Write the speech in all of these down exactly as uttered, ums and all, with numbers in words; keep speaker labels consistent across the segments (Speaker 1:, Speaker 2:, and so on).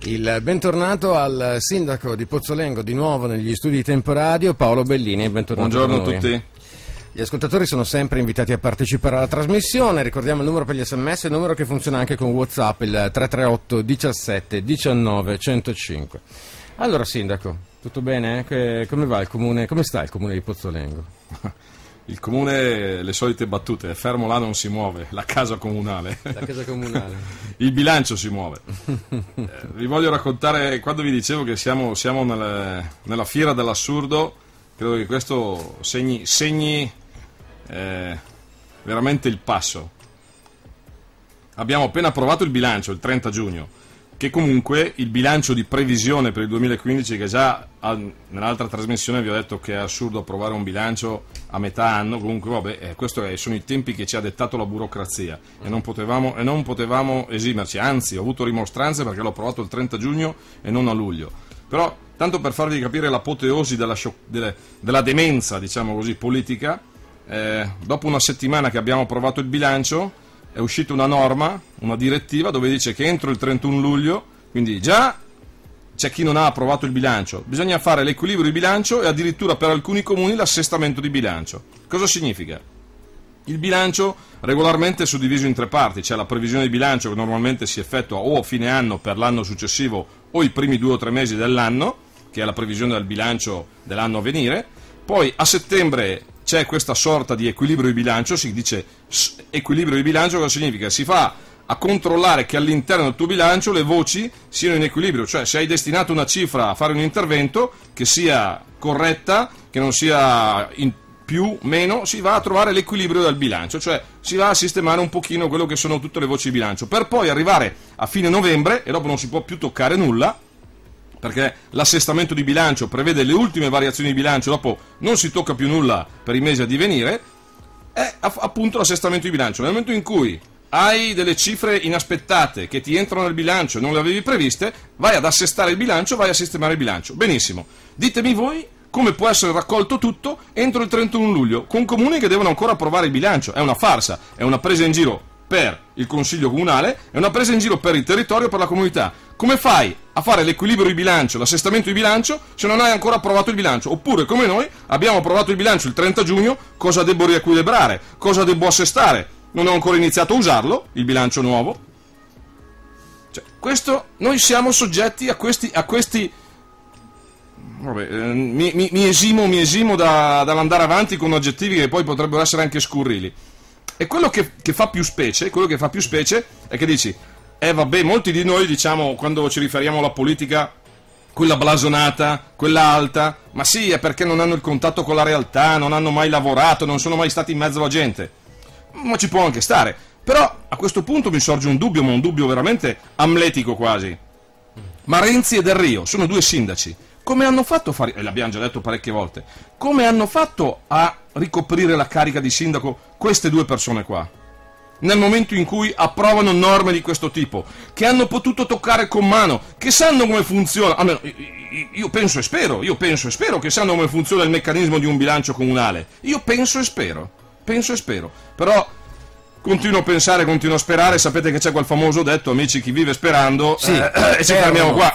Speaker 1: Il bentornato al sindaco di Pozzolengo, di nuovo negli studi di Tempo Radio, Paolo Bellini. Bentornato.
Speaker 2: Buongiorno a tutti.
Speaker 1: Gli ascoltatori sono sempre invitati a partecipare alla trasmissione. Ricordiamo il numero per gli sms, il numero che funziona anche con WhatsApp, il tre tre otto diciassette diciannove centocinque. Allora, sindaco, tutto bene? Che, come va il comune? Come sta il comune di Pozzolengo?
Speaker 2: Il comune, le solite battute, è fermo là, non si muove, la casa comunale.
Speaker 1: La casa comunale.
Speaker 2: Il bilancio si muove. eh, vi voglio raccontare, quando vi dicevo che siamo, siamo nelle, nella fiera dell'assurdo, credo che questo segni, segni eh, veramente il passo. Abbiamo appena approvato il bilancio, il trenta giugno, che comunque il bilancio di previsione per il duemilaquindici, che già al, nell'altra trasmissione vi ho detto che è assurdo approvare un bilancio a metà anno, comunque vabbè, eh, questi sono i tempi che ci ha dettato la burocrazia e non potevamo, e non potevamo esimerci, anzi ho avuto rimostranze perché l'ho approvato il trenta giugno e non a luglio. Però, tanto per farvi capire l'apoteosi della, delle, della demenza, diciamo così, politica, eh, dopo una settimana che abbiamo approvato il bilancio, è uscita una norma, una direttiva, dove dice che entro il trentuno luglio, quindi già c'è chi non ha approvato il bilancio, bisogna fare l'equilibrio di bilancio e addirittura per alcuni comuni l'assestamento di bilancio. Cosa significa? Il bilancio regolarmente è suddiviso in tre parti, c'è la previsione di bilancio che normalmente si effettua o a fine anno per l'anno successivo o i primi due o tre mesi dell'anno, che è la previsione del bilancio dell'anno a venire, poi a settembre c'è questa sorta di equilibrio di bilancio, si dice equilibrio di bilancio, cosa significa? Si fa a controllare che all'interno del tuo bilancio le voci siano in equilibrio, cioè se hai destinato una cifra a fare un intervento che sia corretta, che non sia in più, meno, si va a trovare l'equilibrio del bilancio, cioè si va a sistemare un pochino quello che sono tutte le voci di bilancio, per poi arrivare a fine novembre, e dopo non si può più toccare nulla, perché l'assestamento di bilancio prevede le ultime variazioni di bilancio, dopo non si tocca più nulla per i mesi a divenire, è appunto l'assestamento di bilancio. Nel momento in cui hai delle cifre inaspettate che ti entrano nel bilancio e non le avevi previste, vai ad assestare il bilancio, vai a sistemare il bilancio. Benissimo, ditemi voi come può essere raccolto tutto entro il trentuno luglio, con comuni che devono ancora approvare il bilancio. È una farsa, è una presa in giro per il Consiglio Comunale, è una presa in giro per il territorio, per la comunità. Come fai a fare l'equilibrio di bilancio, l'assestamento di bilancio, se non hai ancora approvato il bilancio? Oppure, come noi, abbiamo approvato il bilancio il trenta giugno, cosa devo riequilibrare? Cosa devo assestare? Non ho ancora iniziato a usarlo, il bilancio nuovo. Cioè, questo, noi siamo soggetti a questi... A questi vabbè, eh, mi, mi, mi esimo, mi esimo da, dall'andare avanti con aggettivi che poi potrebbero essere anche scurrili. E quello che, che fa più specie, quello che fa più specie è che dici, eh vabbè, molti di noi diciamo, quando ci riferiamo alla politica, quella blasonata, quella alta, ma sì, è perché non hanno il contatto con la realtà, non hanno mai lavorato, non sono mai stati in mezzo alla gente. Ma ci può anche stare. Però a questo punto mi sorge un dubbio, ma un dubbio veramente amletico quasi. Ma Renzi e Del Rio sono due sindaci. Come hanno fatto a fare, e l'abbiamo già detto parecchie volte, come hanno fatto a ricoprire la carica di sindaco queste due persone qua? Nel momento in cui approvano norme di questo tipo, che hanno potuto toccare con mano, che sanno come funziona, almeno io penso e spero, io penso e spero che sanno come funziona il meccanismo di un bilancio comunale. Io penso e spero, penso e spero, però continuo a pensare, continuo a sperare. Sapete che c'è quel famoso detto, amici, chi vive sperando,
Speaker 1: sì,
Speaker 2: eh, eh, e ci fermiamo qua.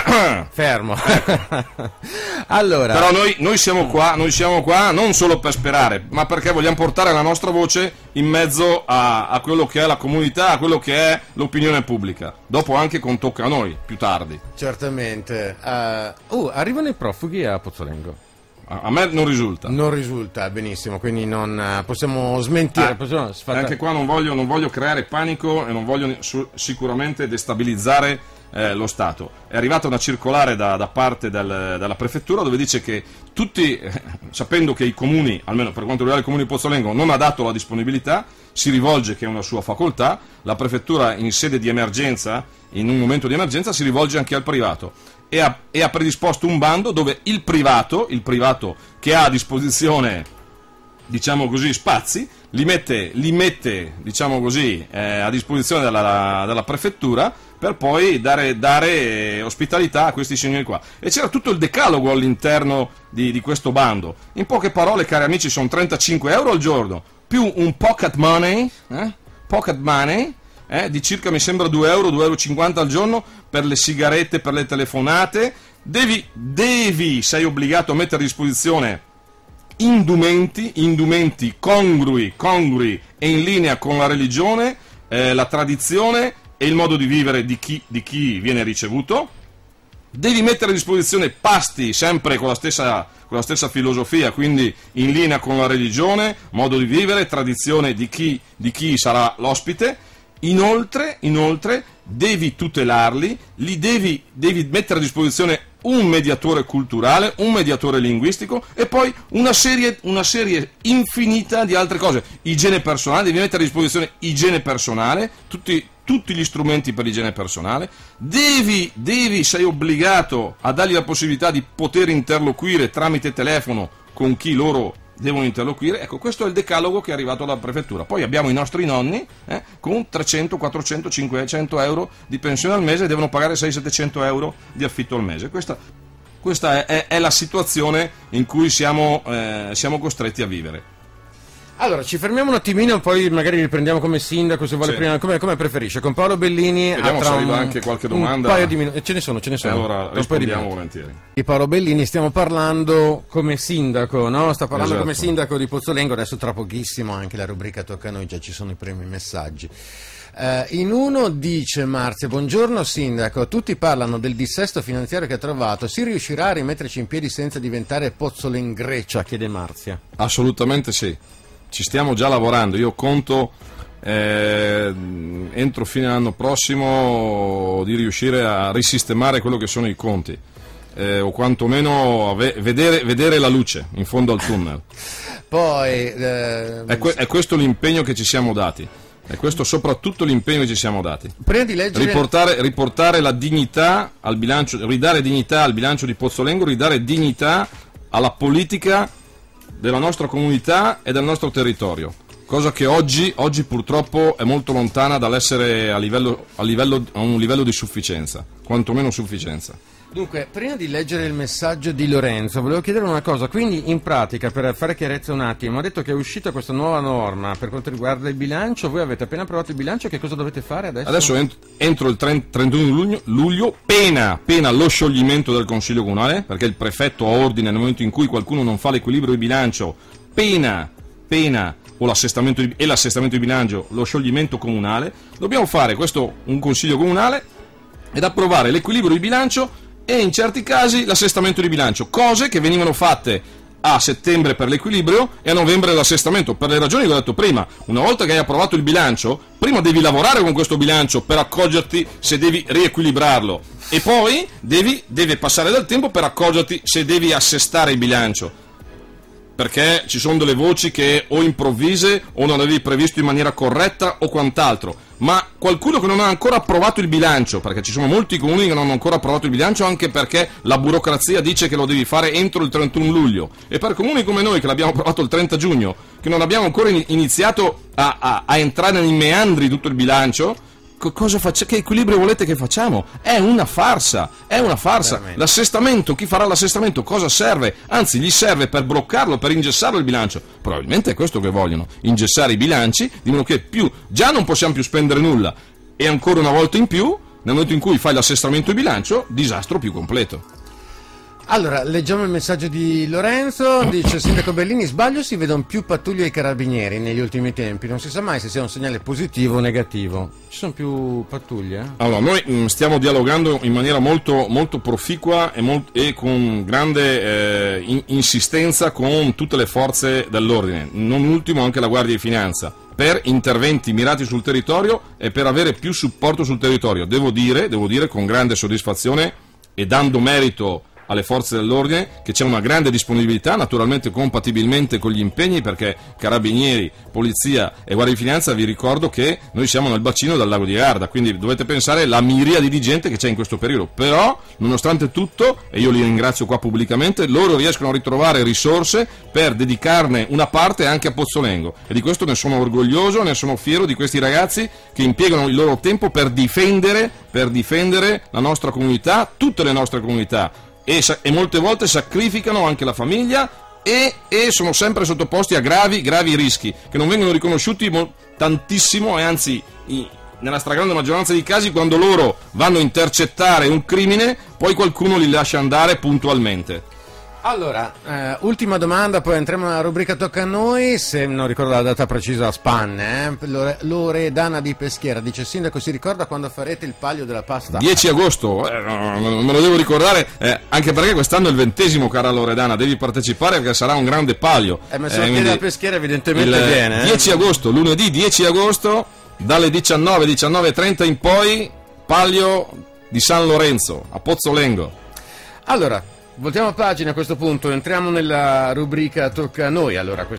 Speaker 1: Fermo. fermo. Allora.
Speaker 2: Però noi, noi siamo qua, noi siamo qua non solo per sperare, ma perché vogliamo portare la nostra voce in mezzo a, a quello che è la comunità, a quello che è l'opinione pubblica. Dopo anche con tocca a noi, più tardi.
Speaker 1: Certamente. Uh, uh, arrivano i profughi a Pozzolengo.
Speaker 2: A me non risulta.
Speaker 1: Non risulta, benissimo, quindi non uh, possiamo smentire.
Speaker 2: Eh,
Speaker 1: possiamo
Speaker 2: anche qua non voglio, non voglio creare panico e non voglio su, sicuramente destabilizzare eh, lo Stato. È arrivata una circolare da, da parte del, della prefettura dove dice che tutti, eh, sapendo che i comuni, almeno per quanto riguarda il comune di Pozzolengo, non ha dato la disponibilità, si rivolge, che è una sua facoltà, la prefettura in sede di emergenza, in un momento di emergenza, si rivolge anche al privato. E ha, e ha predisposto un bando dove il privato, il privato che ha a disposizione, diciamo così, spazi, li mette, li mette diciamo così, eh, a disposizione della, della prefettura per poi dare, dare ospitalità a questi signori qua. E c'era tutto il decalogo all'interno di, di questo bando. In poche parole, cari amici, sono trentacinque euro al giorno, più un pocket money, eh? pocket money, eh, di circa, mi sembra, due euro, due euro e cinquanta al giorno per le sigarette, per le telefonate. Devi, devi, sei obbligato a mettere a disposizione indumenti, indumenti congrui, congrui e in linea con la religione, eh, la tradizione e il modo di vivere di chi, di chi viene ricevuto. Devi mettere a disposizione pasti sempre con la stessa, con la stessa filosofia, quindi in linea con la religione, modo di vivere, tradizione di chi, di chi sarà l'ospite. Inoltre, inoltre, devi tutelarli, li devi, devi mettere a disposizione un mediatore culturale, un mediatore linguistico e poi una serie, una serie infinita di altre cose. Igiene personale, devi mettere a disposizione igiene personale, tutti, tutti gli strumenti per l'igiene personale, devi, devi, sei obbligato a dargli la possibilità di poter interloquire tramite telefono con chi loro devono interloquire. Ecco, questo è il decalogo che è arrivato dalla prefettura. Poi abbiamo i nostri nonni eh, con trecento, quattrocento, cinquecento euro di pensione al mese e devono pagare seicento, settecento euro di affitto al mese. Questa, questa è, è, è la situazione in cui siamo, eh, siamo costretti a vivere.
Speaker 1: Allora, ci fermiamo un attimino, poi magari riprendiamo come sindaco, se vuole,
Speaker 2: sì.
Speaker 1: prima, come, come preferisce, con Paolo Bellini.
Speaker 2: Vediamo
Speaker 1: tra
Speaker 2: se arriva
Speaker 1: un,
Speaker 2: anche qualche domanda.
Speaker 1: Un paio di minuti, ce ne sono, ce ne sono.
Speaker 2: E allora rispondiamo volentieri.
Speaker 1: Di Paolo Bellini stiamo parlando come sindaco, no? Sta parlando
Speaker 2: Esatto.
Speaker 1: come sindaco di Pozzolengo, adesso tra pochissimo anche la rubrica tocca a noi, già ci sono i primi messaggi. Uh, in uno dice Marzia: buongiorno sindaco, tutti parlano del dissesto finanziario che ha trovato, si riuscirà a rimetterci in piedi senza diventare Pozzolengreccia? Chiede Marzia.
Speaker 2: Assolutamente sì. Ci stiamo già lavorando, io conto eh, entro fine anno prossimo di riuscire a risistemare quello che sono i conti, eh, o quantomeno ave- vedere, vedere la luce in fondo al tunnel.
Speaker 1: Poi eh,
Speaker 2: è, que- è questo l'impegno che ci siamo dati, è questo soprattutto l'impegno che ci siamo dati.
Speaker 1: Prima di leggere...
Speaker 2: riportare, riportare la dignità al bilancio, ridare dignità al bilancio di Pozzolengo, ridare dignità alla politica della nostra comunità e del nostro territorio, cosa che oggi, oggi purtroppo è molto lontana dall'essere a, livello, a, livello, a un livello di sufficienza, quantomeno sufficienza.
Speaker 1: Dunque, prima di leggere il messaggio di Lorenzo, volevo chiedere una cosa, quindi in pratica, per fare chiarezza un attimo, ha detto che è uscita questa nuova norma per quanto riguarda il bilancio, voi avete appena approvato il bilancio, che cosa dovete fare adesso?
Speaker 2: Adesso ent- entro il trentuno luglio, luglio pena, pena lo scioglimento del Consiglio Comunale, perché il prefetto ha ordine nel momento in cui qualcuno non fa l'equilibrio di bilancio, pena, pena o l'assestamento di, e l'assestamento di bilancio, lo scioglimento comunale. Dobbiamo fare questo, un Consiglio Comunale, ed approvare l'equilibrio di bilancio e in certi casi l'assestamento di bilancio, cose che venivano fatte a settembre per l'equilibrio e a novembre l'assestamento, per le ragioni che ho detto prima. Una volta che hai approvato il bilancio, prima devi lavorare con questo bilancio per accorgerti se devi riequilibrarlo e poi devi, deve passare del tempo per accorgerti se devi assestare il bilancio, perché ci sono delle voci che o improvvise o non avevi previsto in maniera corretta o quant'altro. Ma qualcuno che non ha ancora approvato il bilancio, perché ci sono molti comuni che non hanno ancora approvato il bilancio, anche perché la burocrazia dice che lo devi fare entro il trentuno luglio, e per comuni come noi che l'abbiamo approvato il trenta giugno, che non abbiamo ancora iniziato a, a, a entrare nei meandri di tutto il bilancio, cosa faccia, che equilibrio volete che facciamo? È una farsa, è una farsa. Veramente. L'assestamento, chi farà l'assestamento cosa serve? Anzi, gli serve per bloccarlo, per ingessarlo il bilancio. Probabilmente è questo che vogliono, ingessare i bilanci, di modo che più, già non possiamo più spendere nulla, e ancora una volta in più, nel momento in cui fai l'assestamento di bilancio, disastro più completo.
Speaker 1: Allora, leggiamo il messaggio di Lorenzo, dice: Sindaco Bellini, sbaglio, si vedono più pattuglie ai carabinieri negli ultimi tempi, non si sa mai se sia un segnale positivo o negativo. Ci sono più pattuglie?
Speaker 2: Allora, noi mh, stiamo dialogando in maniera molto, molto proficua e, molt- e con grande eh, in- insistenza con tutte le forze dell'ordine, non ultimo anche la Guardia di Finanza, per interventi mirati sul territorio e per avere più supporto sul territorio. Devo dire, devo dire con grande soddisfazione e dando merito alle forze dell'ordine che c'è una grande disponibilità, naturalmente compatibilmente con gli impegni, perché Carabinieri, Polizia e Guardia di Finanza, vi ricordo che noi siamo nel bacino del lago di Garda, quindi dovete pensare alla miriade di gente che c'è in questo periodo. Però, nonostante tutto, e io li ringrazio qua pubblicamente, loro riescono a ritrovare risorse per dedicarne una parte anche a Pozzolengo, e di questo ne sono orgoglioso, ne sono fiero di questi ragazzi che impiegano il loro tempo per difendere, per difendere la nostra comunità, tutte le nostre comunità. E, e molte volte sacrificano anche la famiglia e, e sono sempre sottoposti a gravi, gravi rischi che non vengono riconosciuti mo- tantissimo, e anzi i, nella stragrande maggioranza dei casi, quando loro vanno a intercettare un crimine, poi qualcuno li lascia andare puntualmente.
Speaker 1: Allora, eh, ultima domanda, poi entriamo nella rubrica Tocca a noi, se non ricordo la data precisa a spanne, eh. Lore, Loredana di Peschiera dice: Sindaco, si ricorda quando farete il palio della pasta?
Speaker 2: dieci agosto, eh, no, me lo devo ricordare, eh, anche perché quest'anno è il ventesimo, cara Loredana, devi partecipare perché sarà un grande palio.
Speaker 1: Eh, ma se eh, la Peschiera evidentemente
Speaker 2: il
Speaker 1: viene. Eh.
Speaker 2: dieci agosto, lunedì dieci agosto, dalle diciannove, diciannove e trenta in poi, palio di San Lorenzo, a Pozzolengo.
Speaker 1: Allora, voltiamo pagina a questo punto, entriamo nella rubrica Tocca a noi. Allora,